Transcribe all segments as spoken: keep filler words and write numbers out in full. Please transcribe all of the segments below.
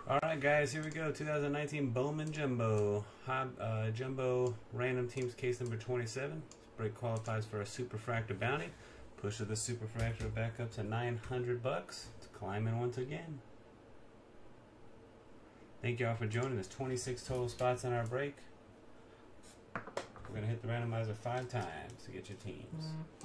Alright guys, here we go. twenty nineteen Bowman Jumbo. Hob, uh, Jumbo Random Teams case number twenty-seven. This break qualifies for a Superfractor bounty. Push of the Superfractor back up to nine hundred bucks. It's climbing once again. Thank you all for joining. There's twenty-six total spots on our break. We're going to hit the randomizer five times to get your teams.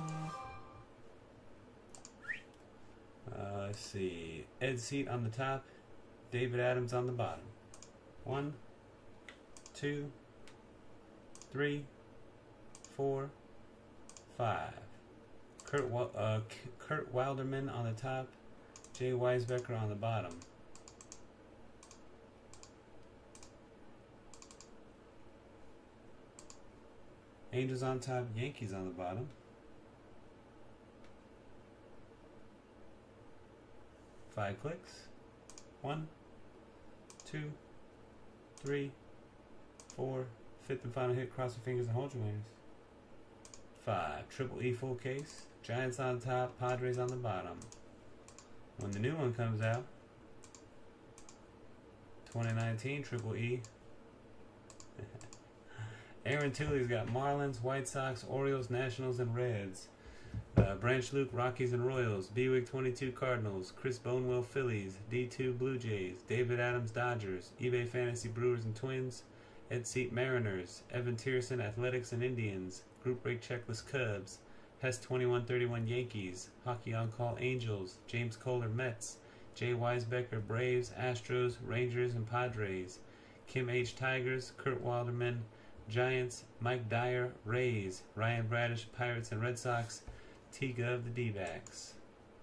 Uh, let's see. Ed Seat on the top. David Adams on the bottom. One, two, three, four, five. Kurt, uh, Kurt Wilderman on the top. Jay Weisbecker on the bottom. Angels on top, Yankees on the bottom. Five clicks. One, two, three, four. Fifth and final hit, cross your fingers and hold your winners. Five. Triple E full case. Giants on top, Padres on the bottom. When the new one comes out, twenty nineteen Triple E. Aaron Tilley's got Marlins, White Sox, Orioles, Nationals, and Reds. Uh, Branch Luke, Rockies and Royals. B-Wig twenty-two Cardinals. Chris Bonewell, Phillies. D two Blue Jays. David Adams, Dodgers. eBay Fantasy, Brewers and Twins. Ed Seat, Mariners. Evan Tierson, Athletics and Indians. Group Break Checklist, Cubs. Hess twenty-one thirty-one, Yankees. Hockey On Call, Angels. James Kohler, Mets. Jay Weisbecker, Braves, Astros, Rangers, and Padres. Kim H, Tigers. Kurt Wilderman, Giants. Mike Dyer, Rays. Ryan Bradish, Pirates and Red Sox. T-Gov, the D-backs.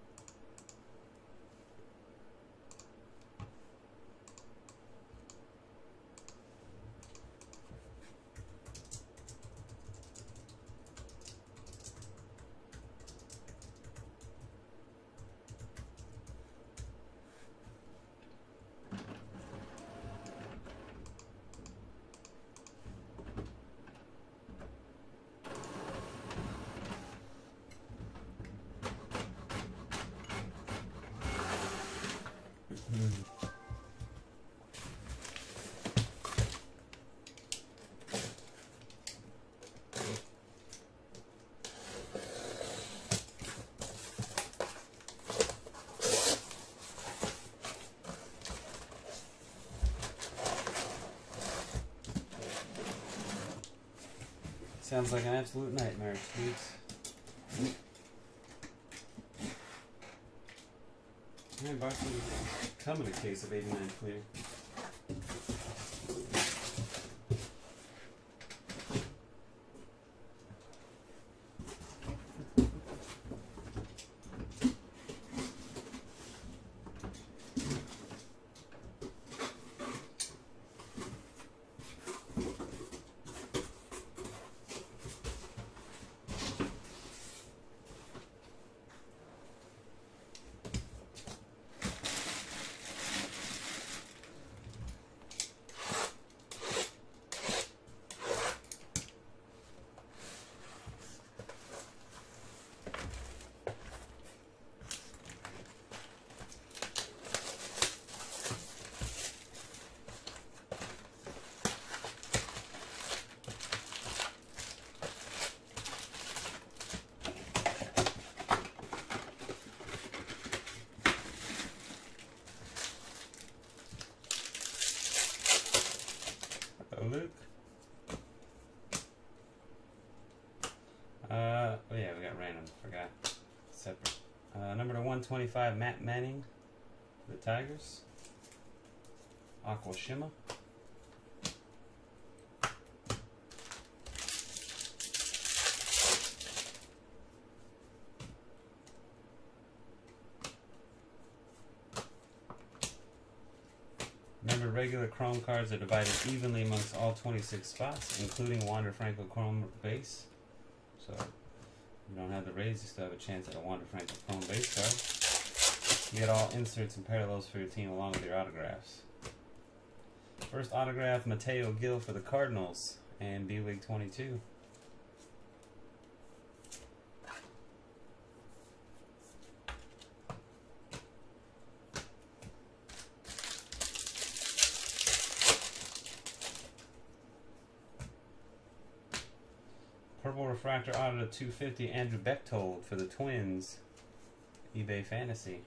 Sounds like an absolute nightmare, Sweets. Man, box would come in a case of eighty-nine clear. Luke. Uh, oh yeah, we got random. Forgot. Separate. Uh, number to one twenty-five, Matt Manning, the Tigers. Aqua Shima. Remember, regular Chrome cards are divided evenly amongst all twenty-six spots, including Wander Franco Chrome base. So, if you don't have the Rays, you still have a chance at a Wander Franco Chrome base card. You get all inserts and parallels for your team along with your autographs. First autograph, Mateo Gil for the Cardinals and B-Wig twenty-two. Purple refractor auto to two fifty, Andrew Bechtold for the Twins. eBay Fantasy.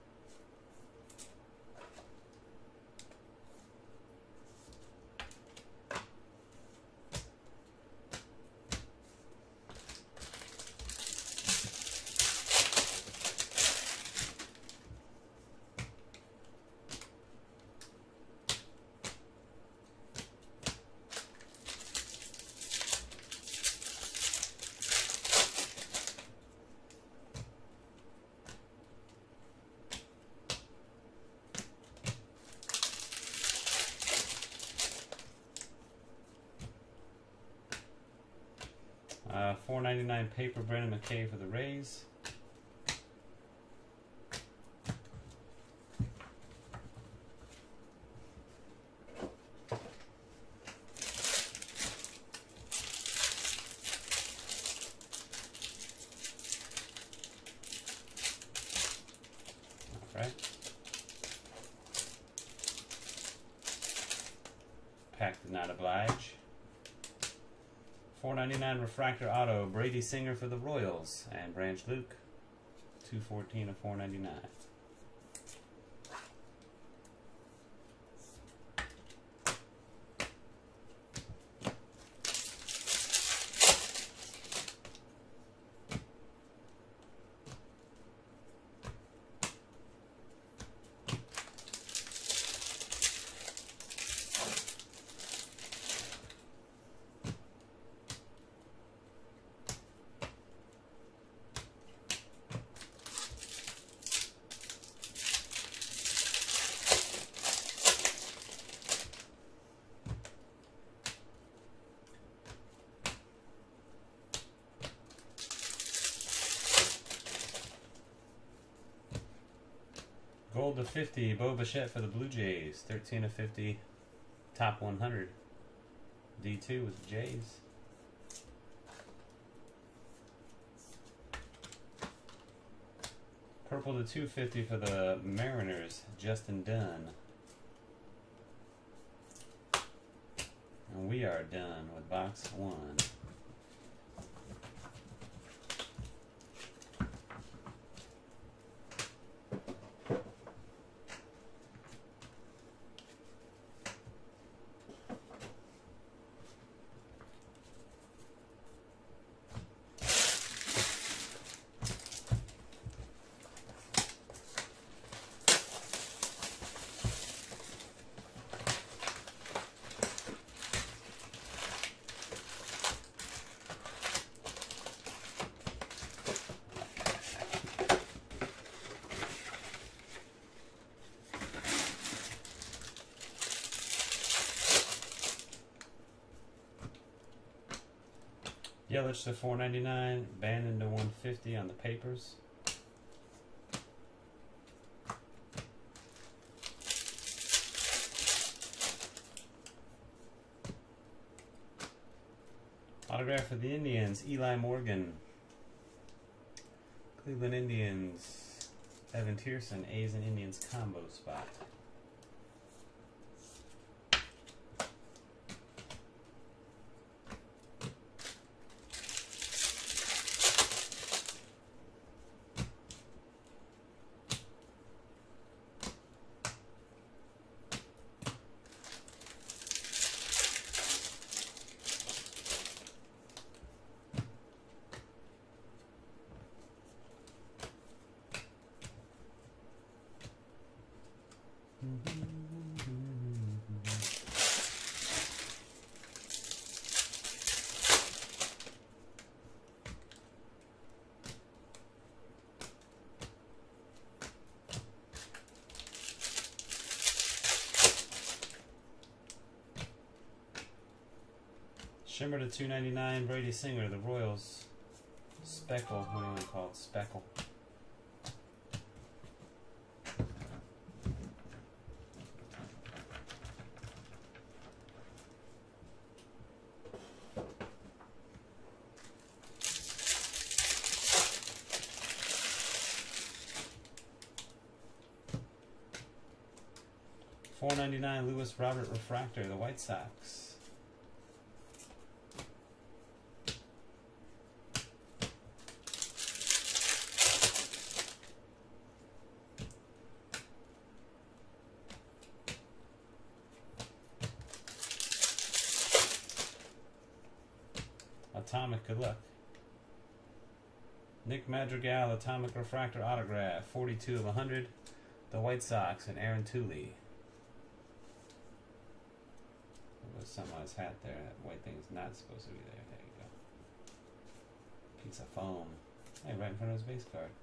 Uh, four ninety-nine paper, Brendan McKay for the Rays. All right. Pack did not oblige. four ninety-nine refractor auto, Brady Singer for the Royals, and Branch Luke, two fourteen of four ninety-nine. Gold to fifty, Bo Bichette for the Blue Jays. thirteen of fifty, top one hundred. D two with the Jays. Purple to two fifty for the Mariners, Justin Dunn. And we are done with box one. Yelich to four ninety-nine, Bannon to one fifty on the papers. Autograph for the Indians, Eli Morgan. Cleveland Indians, Evan Tierson, A's and Indians combo spot. Shimmer to two ninety-nine, Brady Singer, the Royals. Speckle, what do you want to call it? Speckle. four ninety-nine, Lewis Robert Refractor, the White Sox. Atomic, good luck. Nick Madrigal, Atomic Refractor Autograph, forty-two of one hundred. The White Sox and Aaron Tooley. There was some on his hat there. That white thing's not supposed to be there. There you go. Piece of foam. Hey, right in front of his base card.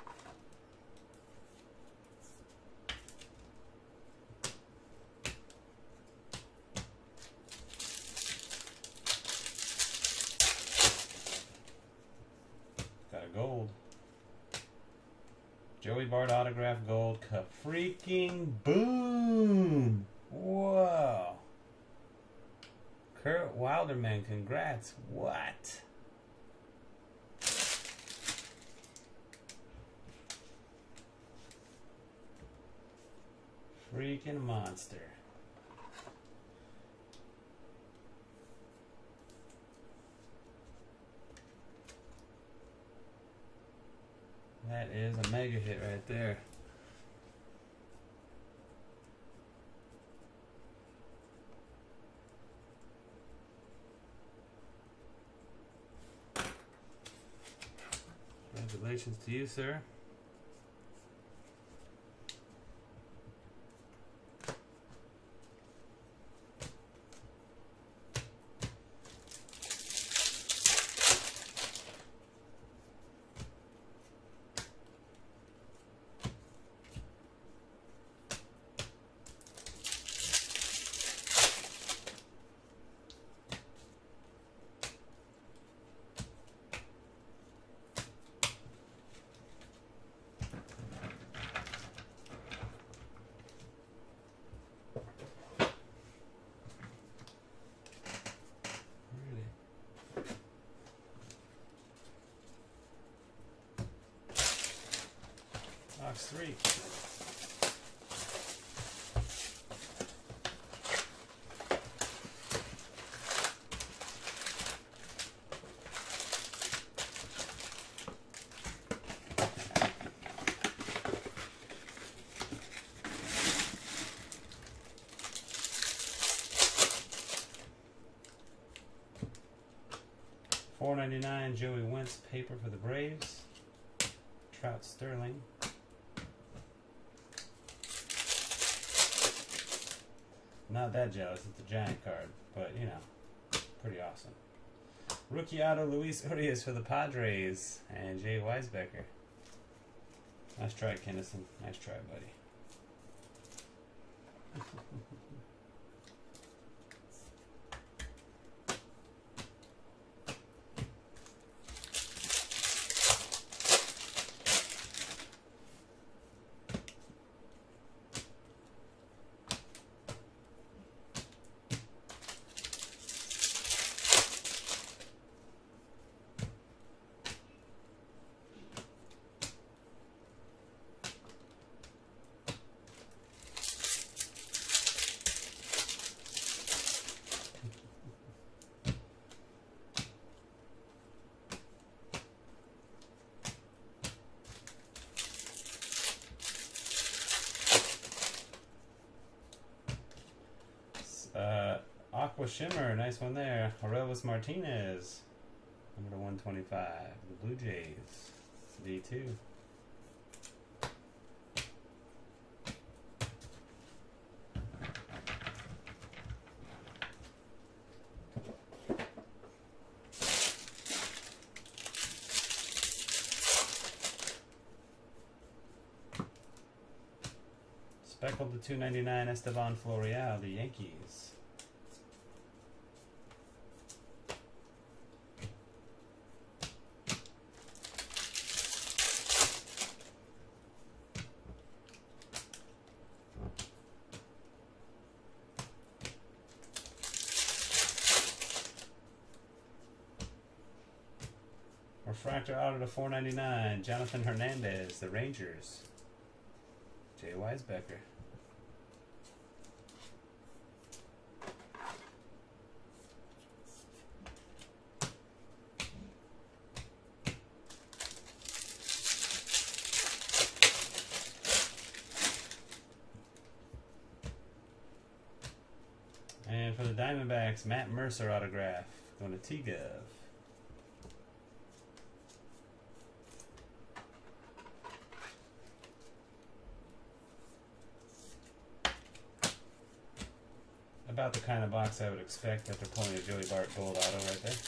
Got a gold. Joey Bart autograph gold. Ka-freaking boom! Whoa! Kurt Wilderman, congrats. What? Freaking monster. That is a mega hit right there. Congratulations to you, sir. Box three. four ninety-nine Joey Wentz paper for the Braves. Trout Sterling. Not that jealous, it's a giant card, but you know, pretty awesome. Rookie auto Luis Urias for the Padres and Jay Weisbecker. Nice try, Kennison. Nice try, buddy. Uh, Aqua Shimmer, nice one there. Aurelvis Martinez, number to one twenty-five. The Blue Jays, D two. Speckled to two ninety-nine Esteban Florial, the Yankees. Refractor auto to four ninety-nine, Jonathan Hernandez, the Rangers. Jay Weisbecker. And for the Diamondbacks, Matt Mercer autograph, going to T-Gov. about the kind of box I would expect after pulling a Joey Bart Gold Auto right there.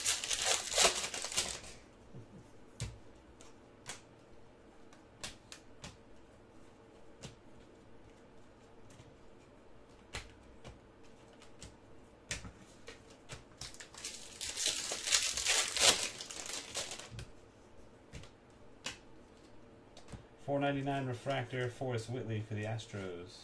four ninety-nine refractor, Forrest Whitley for the Astros.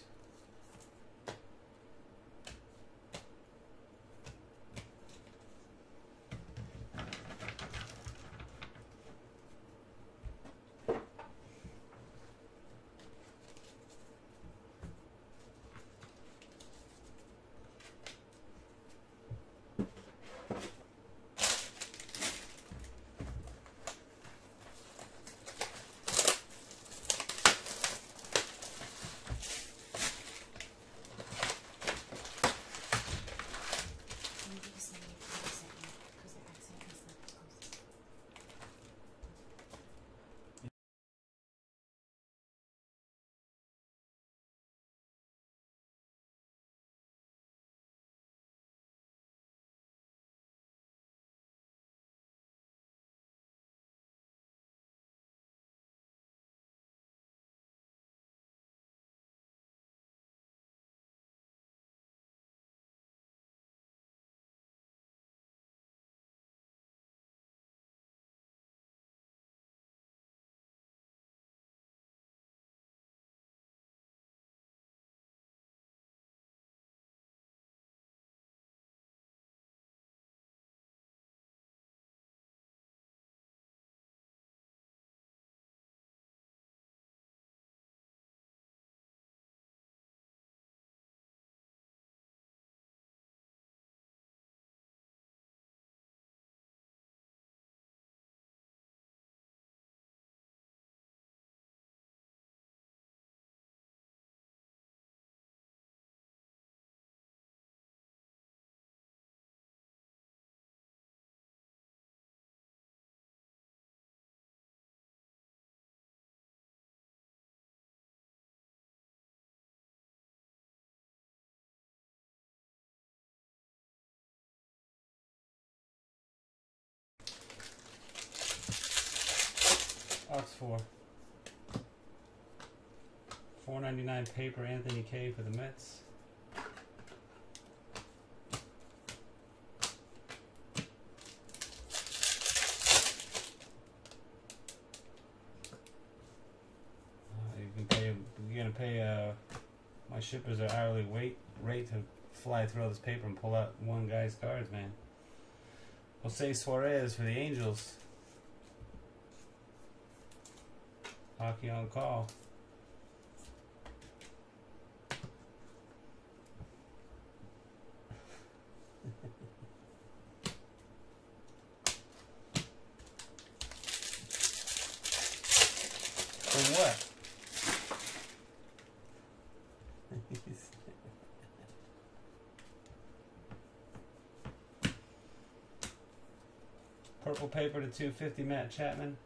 Ox four. four ninety-nine paper Anthony K for the Mets. Uh, you can pay. You're gonna pay. Uh, my shippers are hourly wait rate to fly through all this paper and pull out one guy's cards, man. Jose Suarez for the Angels. Hockey on call. For what? Purple paper to two fifty, Matt Chapman.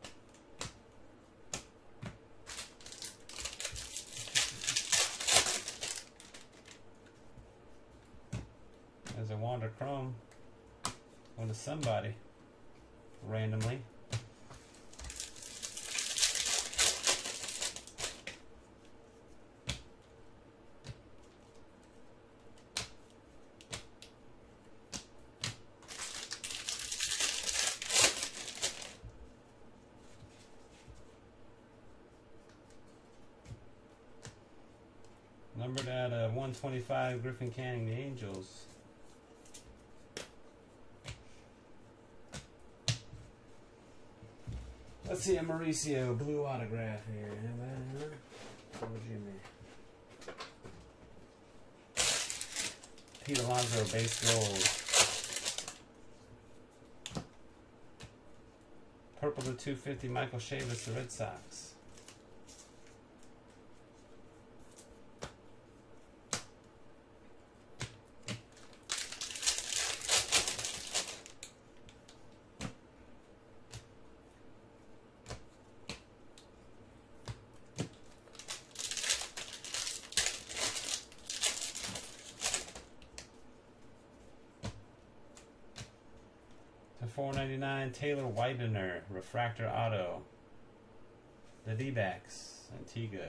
There's a Wander Chrome going to somebody randomly. Numbered at uh, one twenty-five, Griffin Canning, the Angels. Let's see a Mauricio blue autograph here. What would you mean? Pete Alonso base gold. Purple to two fifty, Michael Chavis, the Red Sox. four ninety-nine, Taylor Widener, Refractor Auto. The D-backs, Antigua.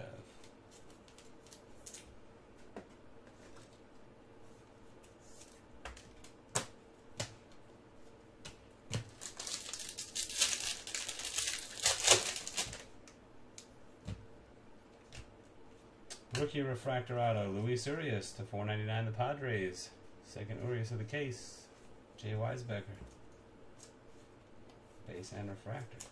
Rookie Refractor Auto, Luis Urias to four ninety-nine, the Padres. Second Urias of the case, Jay Weisbecker. Base and refractor.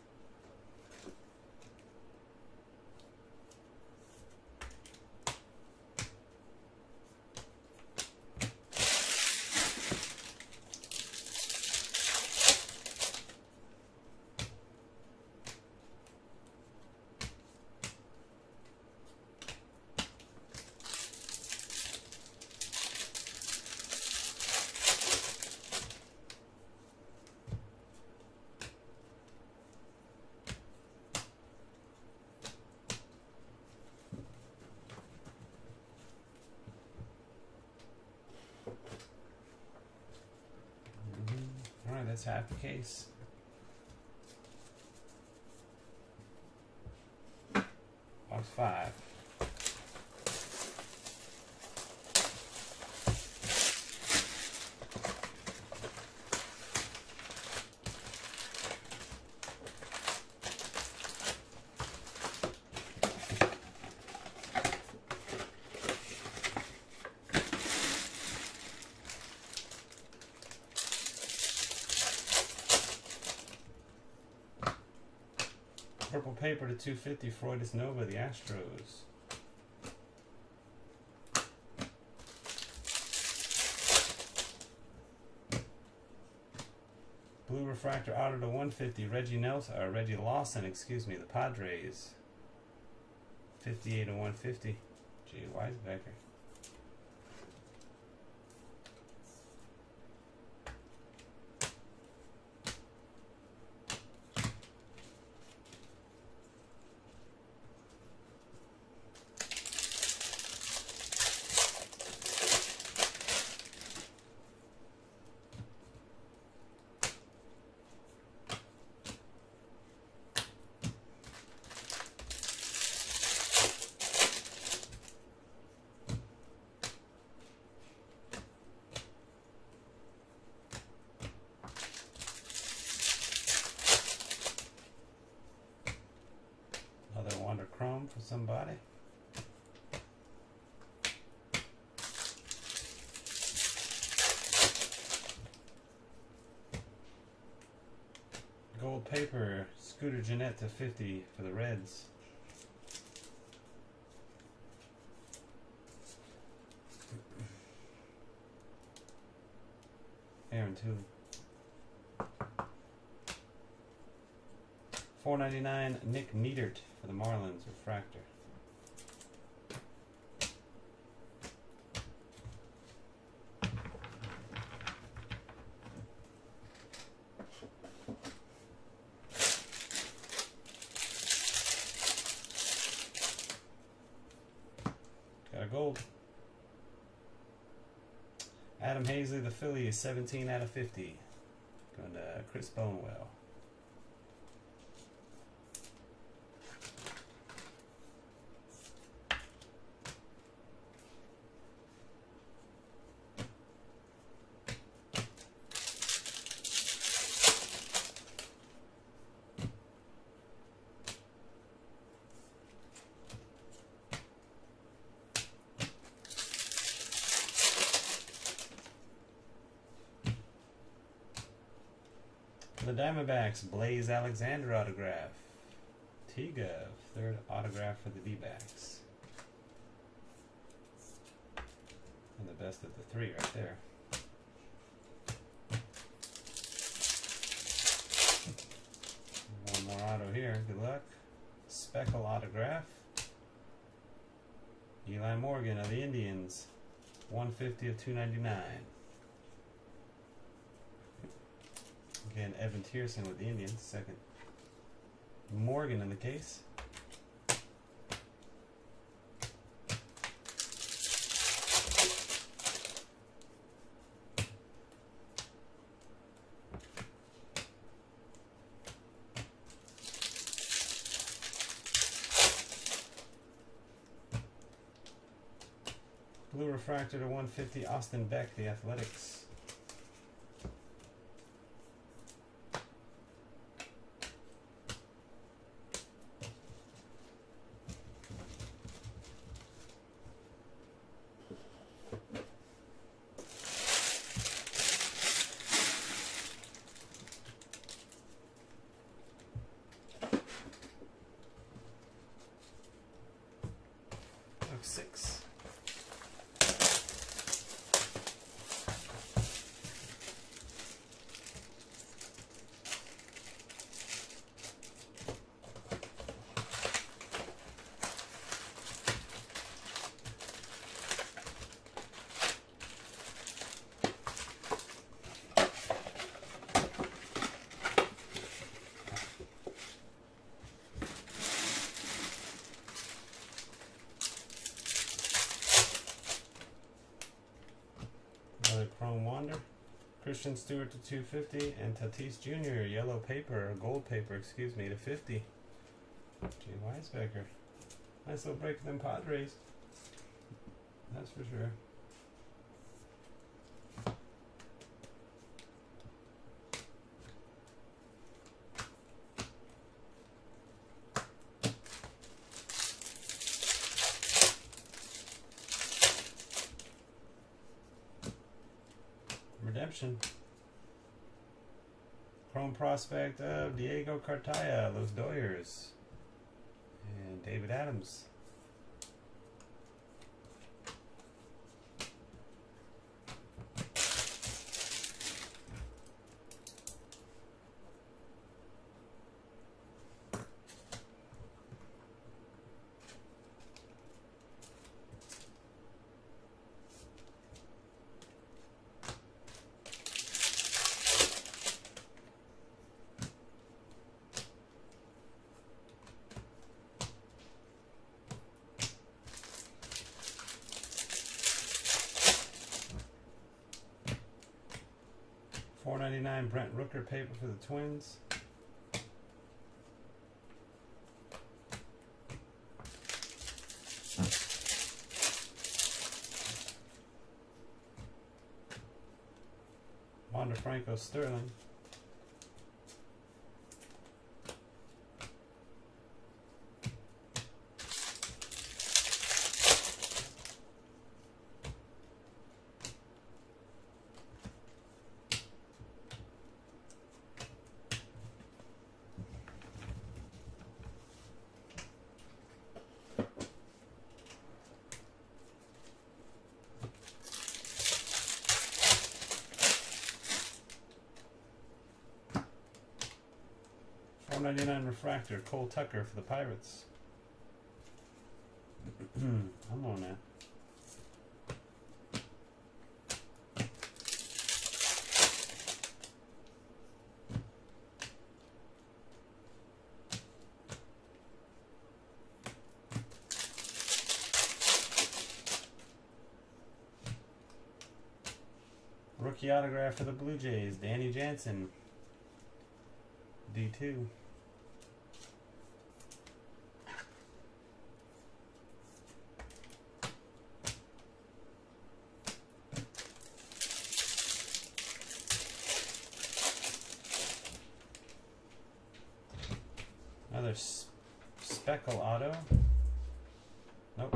Alright, that's half the case. Box five. Purple paper to two fifty, Freudis Nova, the Astros. Blue refractor auto to one fifty, Reggie Nelson, or Reggie Lawson, excuse me, the Padres. fifty-eight to one fifty, Jay Weisbecker. Chrome for somebody. Gold paper, Scooter Gennett to fifty for the Reds. Aaron too. four ninety-nine, Nick Neidert for the Marlins, refractor. Got a gold. Adam Hazley, the Phillies, seventeen out of fifty. Going to Chris Bonewell. The Diamondbacks, Blaze Alexander autograph. T-Gov, third autograph for the D-backs. And the best of the three right there. One more auto here, good luck. Speckle autograph. Eli Morgan of the Indians, one fifty of two ninety-nine. Again, Evan Tierson with the Indians, second. Morgan in the case. refractor to one fifty, Austin Beck, the Athletics. Six. Another Chrome Wander, Christian Stewart to two fifty, and Tatis Junior yellow paper, or gold paper, excuse me, to fifty. Jay Weisbecker. Nice little break for them Padres. That's for sure. Redemption. Chrome prospect of Diego Cartaya, Los Doyers. And David Adams. four ninety-nine Brent Rooker paper for the Twins. Wander Franco Sterling. four ninety-nine refractor, Cole Tucker for the Pirates. I'm on that. Rookie autograph for the Blue Jays, Danny Jansen. D two. Another Speckle auto. Nope.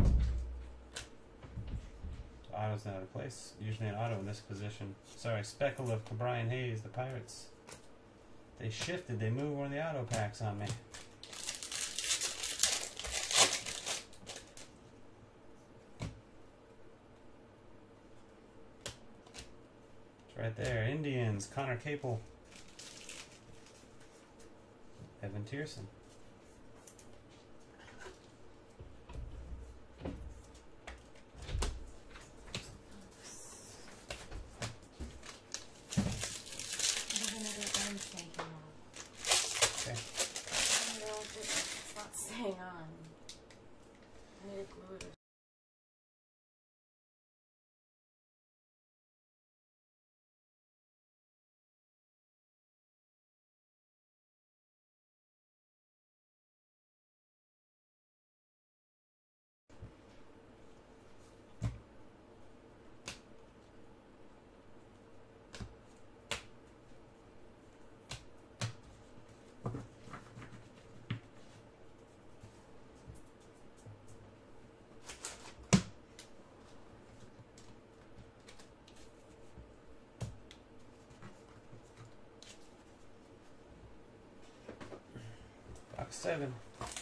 Auto's not out of place. Usually an auto in this position. Sorry, Speckle of Brian Hayes, the Pirates. They shifted, they moved one of the auto packs on me. It's right there. Indians, Connor Capel. Evan Tierson. Hang on. I need to glue it. seven.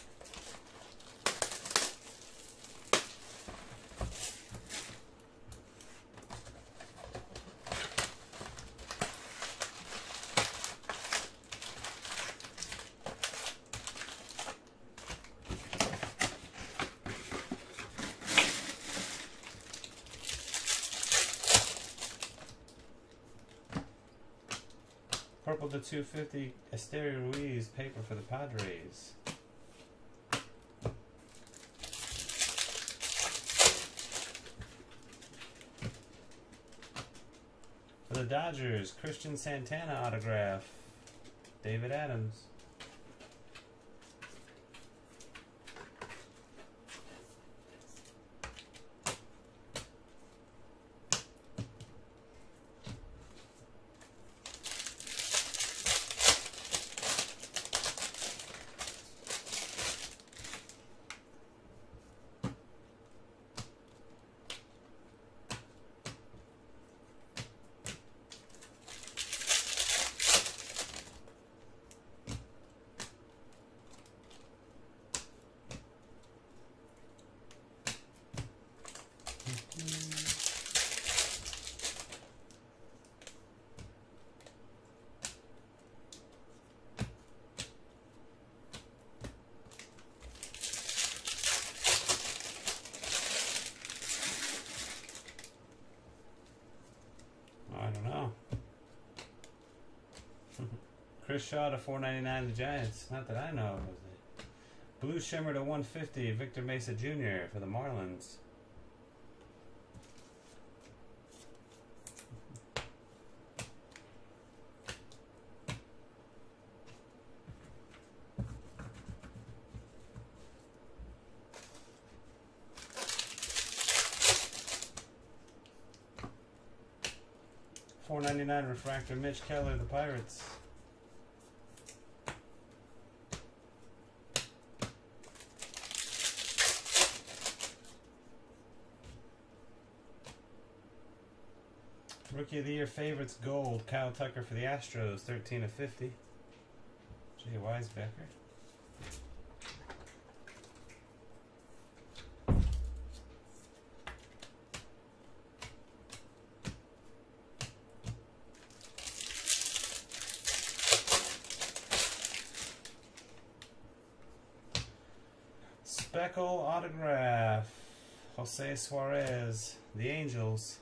Purple to two fifty, Esteri Ruiz, paper for the Padres. For the Dodgers, Christian Santana autograph, David Adams. Chris Shaw to four ninety-nine, the Giants. Not that I know of. Blue Shimmer to one fifty, Victor Mesa Junior for the Marlins. four ninety-nine refractor, Mitch Keller, the Pirates. Rookie of the Year favorites gold, Kyle Tucker for the Astros, thirteen of fifty. Jay Weisbecker. Speckle autograph, Jose Suarez, the Angels.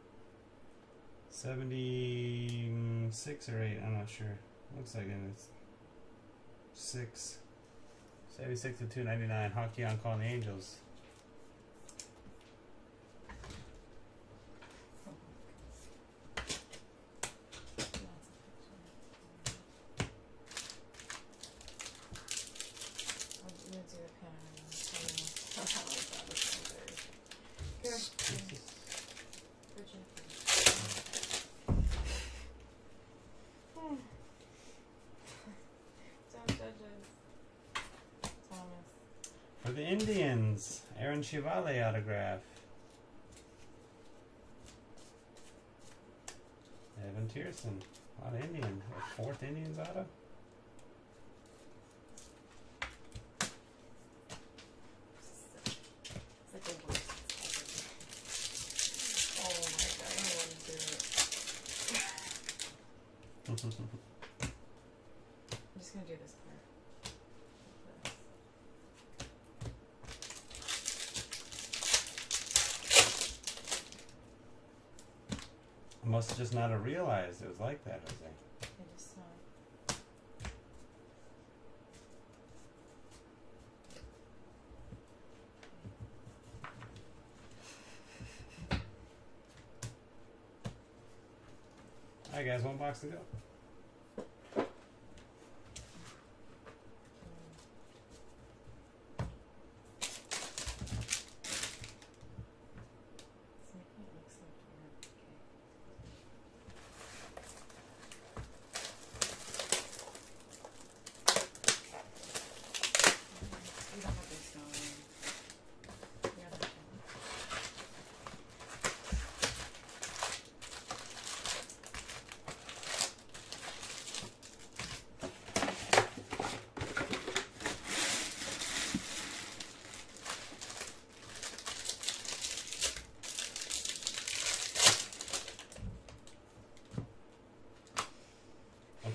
seventy-six or eight, I'm not sure. Looks like it's six. seventy-six to two ninety-nine. Hockey on call, the Angels. For the Indians, Aaron Chivale autograph. Evan Tierson, a lot of Indian. Fourth Indians auto. Oh my god, I don't want to do it. I'm just gonna do this part. Must have just not have realized it was like that, Jose. I just saw it. Alright guys, one box to go.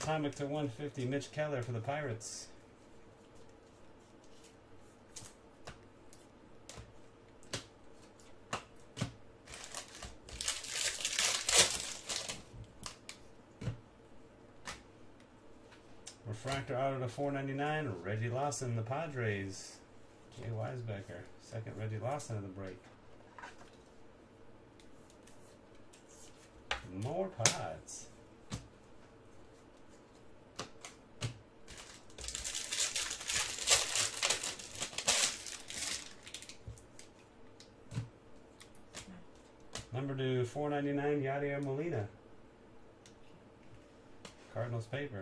Atomic to one fifty, Mitch Keller for the Pirates. Refractor auto to four ninety-nine, Reggie Lawson, the Padres. Jay Weisbecker, second Reggie Lawson of the break. More pods. Number two, four ninety-nine, Yadier Molina. Cardinals paper.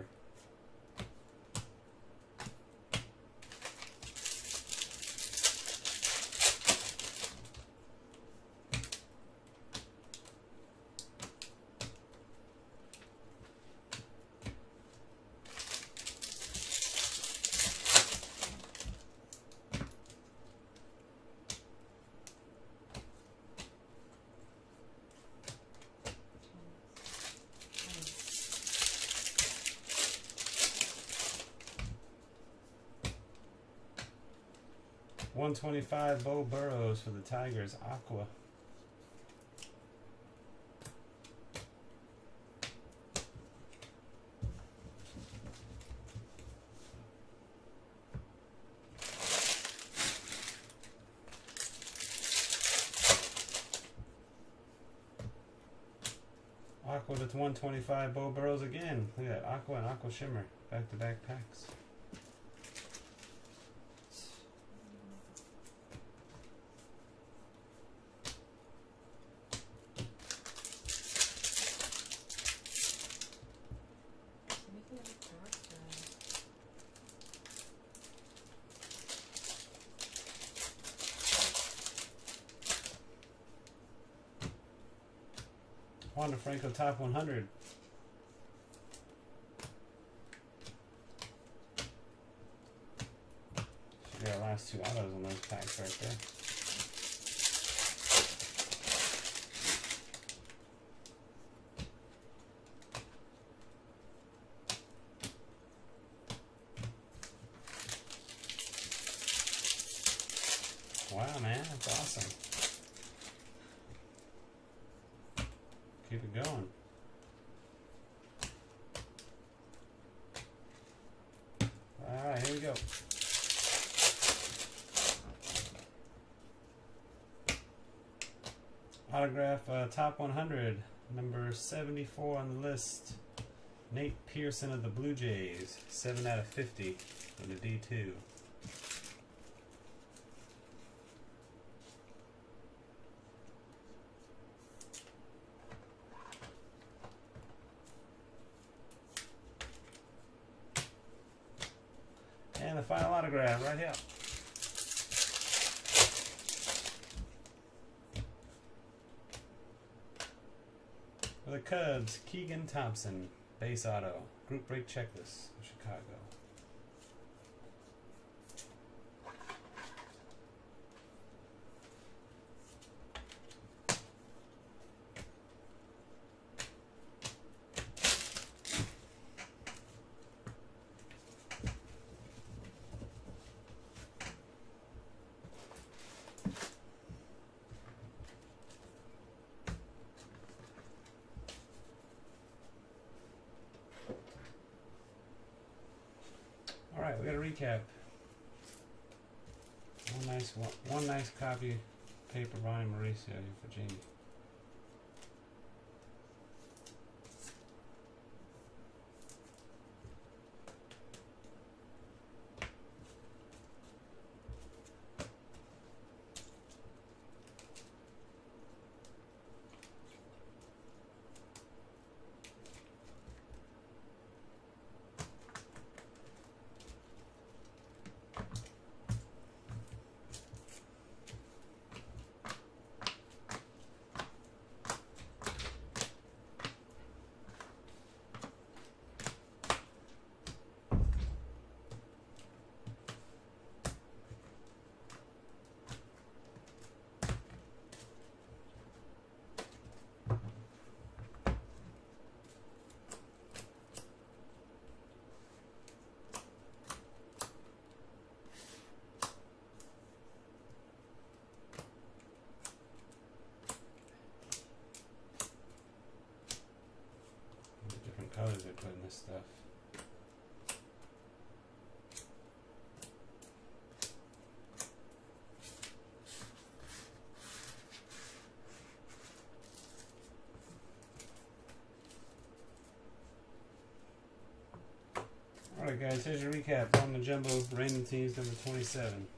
one twenty-five, Bo Burrows for the Tigers, Aqua. Aqua to one twenty-five, Bo Burrows again. Look at that, Aqua and Aqua Shimmer, back-to-back packs. Wander Franco top one hundred. Should be our last two autos on those packs right there. Wow, man, that's awesome. Keep it going. Alright, here we go. Autograph uh, top one hundred, number seventy-four on the list. Nate Pearson of the Blue Jays, seven out of fifty in the D two. And the final autograph right here. For the Cubs, Keegan Thompson, base auto, group break checklist, Chicago. Alright, we got a recap. One nice one, one nice copy paper Ronnie Mauricio here for Jamie. putting this stuff. Alright guys, here's your recap on the Jumbo Random Teams number twenty-seven.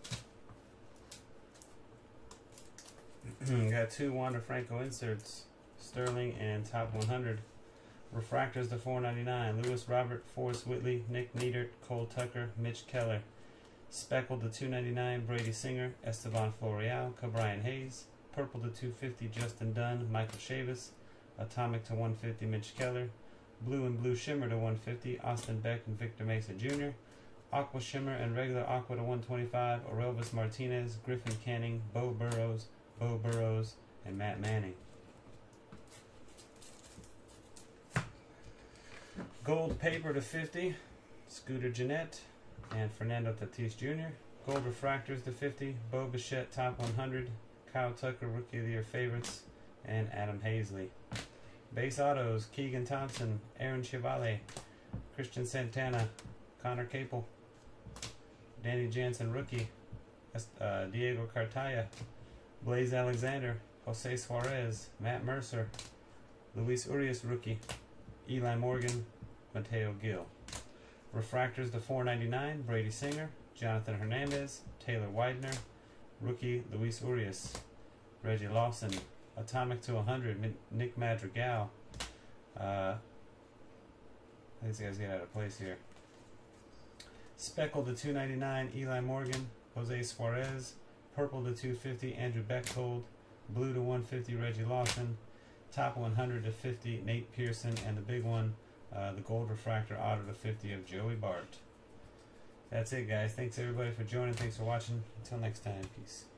Got two Wander Franco inserts, Sterling and Top one hundred. Refractors to four ninety-nine, Lewis Robert, Forrest Whitley, Nick Neidert, Cole Tucker, Mitch Keller. Speckled to two ninety-nine, Brady Singer, Esteban Florial, Cabrian Hayes. Purple to two fifty, Justin Dunn, Michael Chavis. Atomic to one fifty, Mitch Keller. Blue and Blue Shimmer to one fifty, Austin Beck and Victor Mesa Junior Aqua Shimmer and Regular Aqua to one twenty-five, Orelvis Martinez, Griffin Canning, Bo Burrows, Bo Burrows, and Matt Manning. Gold Paper to fifty, Scooter Jeanette and Fernando Tatis Junior Gold Refractors to fifty, Bo Bichette Top one hundred, Kyle Tucker Rookie of the Year Favorites, and Adam Hazley. Base Autos, Keegan Thompson, Aaron Chevalier, Christian Santana, Connor Capel, Danny Jansen Rookie, uh, Diego Cartaya, Blaze Alexander, Jose Suarez, Matt Mercer, Luis Urias Rookie, Eli Morgan, Mateo Gil. Refractors to four ninety-nine, Brady Singer, Jonathan Hernandez, Taylor Widener, Rookie Luis Urias, Reggie Lawson. Atomic to one hundred, Nick Madrigal. Uh, these guys get out of place here. Speckled to two ninety-nine, Eli Morgan, Jose Suarez. Purple to two fifty, Andrew Bechtold. Blue to one fifty, Reggie Lawson. Top one hundred to fifty, Nate Pearson. And the big one, uh, the Gold Refractor Auto to fifty of Joey Bart. That's it, guys. Thanks everybody for joining. Thanks for watching. Until next time, peace.